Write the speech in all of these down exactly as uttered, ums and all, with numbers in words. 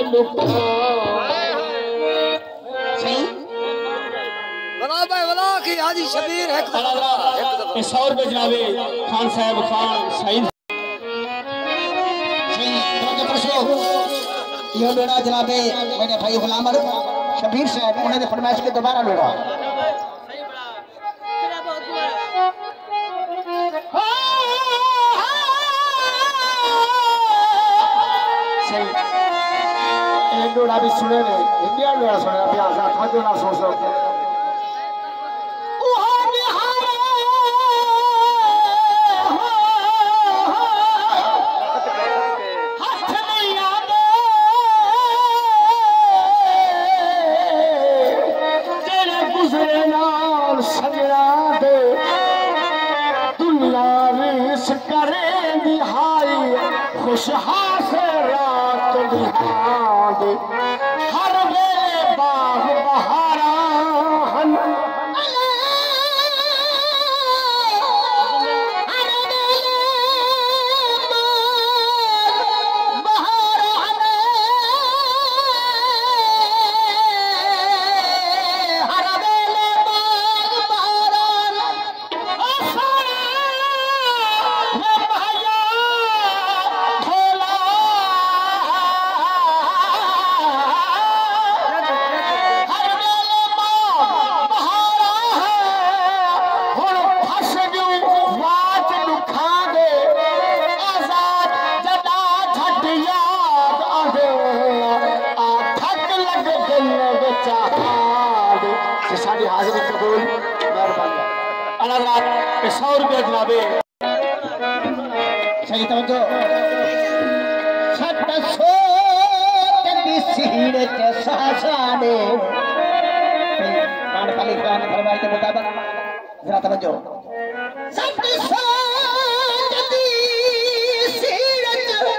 लुटा हाजी शबीर है सौ रुपए जनाबे खान साहब खान शहीद यो लोड़ा जनाबे मेरे भाई गुलाम शबीर साहब उन्होंने फरमाइश के दोबारा लोड़ा सही लोड़ा भी सुने ने इंडिया लोड़ा सुने अभ्यास था जो ना सो सो खुशहाल से रात दिखाद हर वेले बाग बहारा हन सौ रुपया जनाबे सही तवज्जो सत सौ कदी सीढ़े के सासाने मान खाली खान फरमाइश के मुताबिक जरा तवज्जो सत सौ कदी सीढ़े के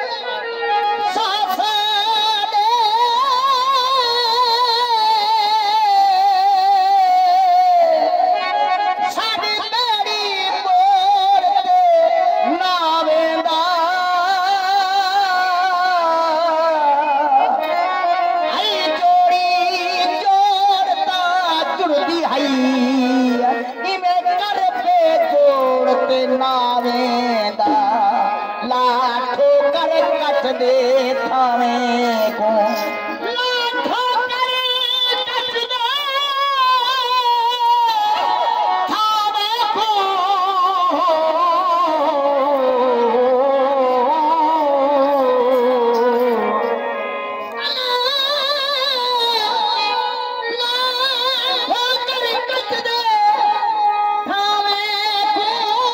सासाने साडी दे थावे को लाखों करे कच दे थावे को लाखों करे कच दे थावे को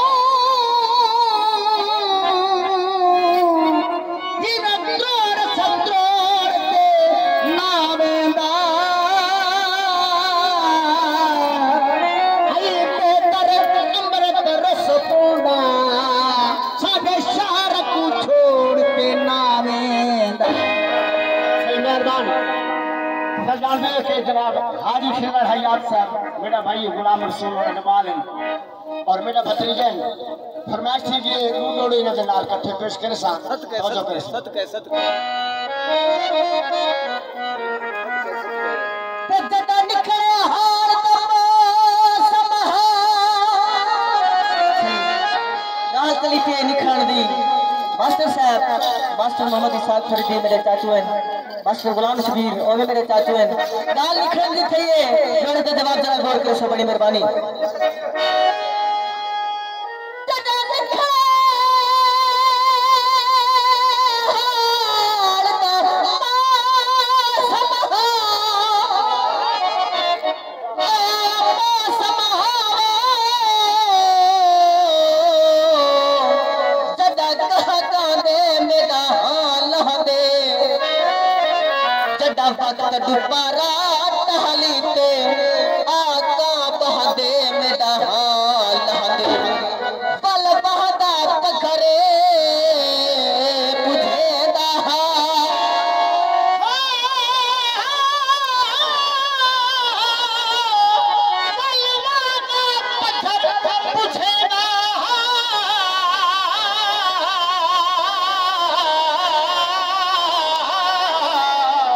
के जनाब हाजी खिलवाड़ हयात साहब मेरा भाई गुलाम रसूल नवाल और मेरा भतीजा फरमाइश थी कि लोड़ी ने नाल इकट्ठे पेश करे सा सदके सदके सदके ते जदा निकले हार समहा गाल कली पे निखण दी मास्टर साहब मास्टर मोहम्मद इसाक फरीदी मेरे चाचू हैं मास्टर गुलाम शबीर और मेरे चाचू हैं गाल निखण दी थी ये जोड़े ते जवाब जरा गौर करो सो बड़ी मेहरबानी दुबारा टहली ते आका बहदे मेरा हाल हदे पल बहदा पखरे बुझे दहा पल बहदा पत्थर बुझे दहा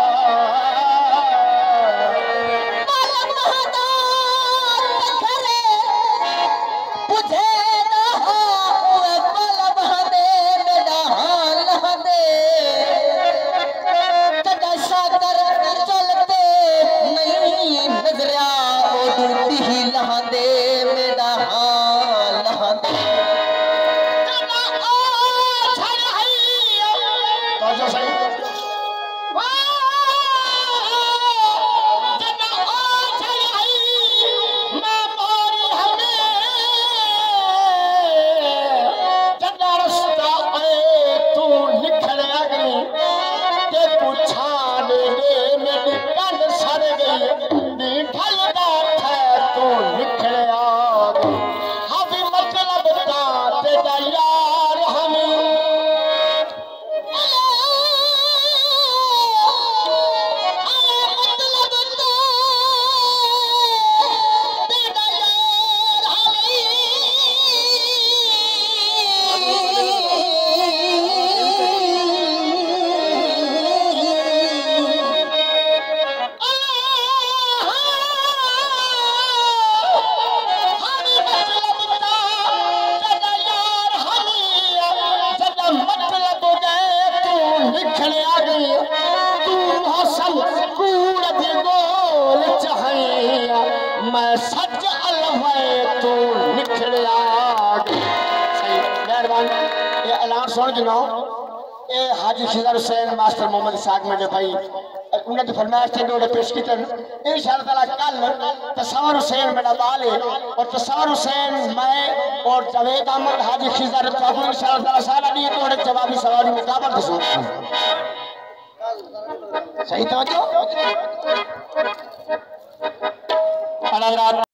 मैं सच अलवे तू निकलिया सही मेहरबान ये ऐलान सुन जनो ए हाजी खिजर हुसैन मास्टर मोहम्मद इसाक में जो भाई उन्हें तो फरमाइश थे जोड़े पेश की थे इंशाअल्लाह ताला कल तसव्वुर हुसैन मेरा बाल है और तसव्वुर हुसैन मैं और जावेद अहमद हाजी खिजर तो इंशाअल्लाह ताला सारा नहीं तोड़े जवाबी सवाल मुकाबला दसो सही तवज्जो